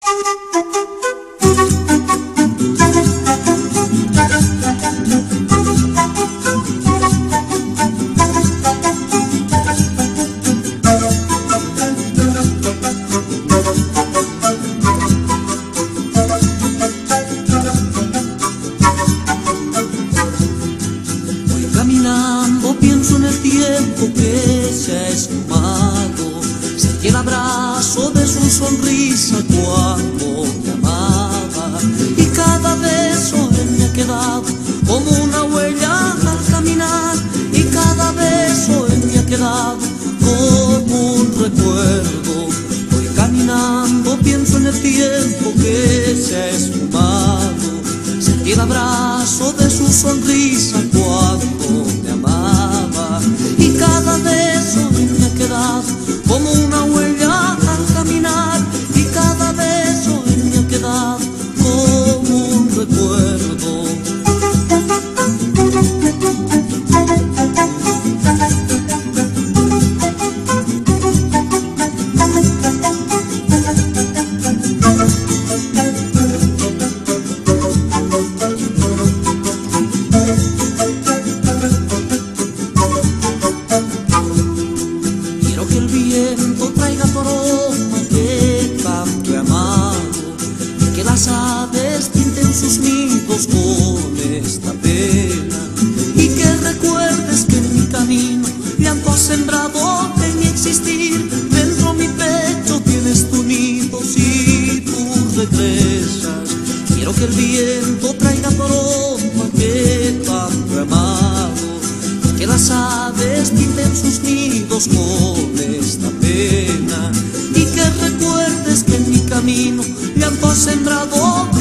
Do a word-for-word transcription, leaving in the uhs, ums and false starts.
Caminando pienso en el tiempo que se ha esfumado, sentí el abrazo de su sonrisa cuando me amaba, y cada beso en mí ha quedado como una huella al caminar, y cada beso en mí ha quedado como un recuerdo. Voy caminando, pienso en el tiempo que se ha esfumado, sentí el abrazo de su sonrisa cuando me amaba, y cada beso me ha quedado como una huella al caminar, y cada beso me ha quedado como un recuerdo. Traiga tu aroma que tanto he amado, que las aves pinten sus nidos con esta pena, y que recuerdes que en mi camino llanto has sembrado en mi existir. Dentro mi pecho tienes tu nido si tú regresas. Quiero que el viento traiga tu aroma que tanto he amado, que las aves pinten sus nidos con esta pena, y que recuerdes que en mi camino llanto has sembrado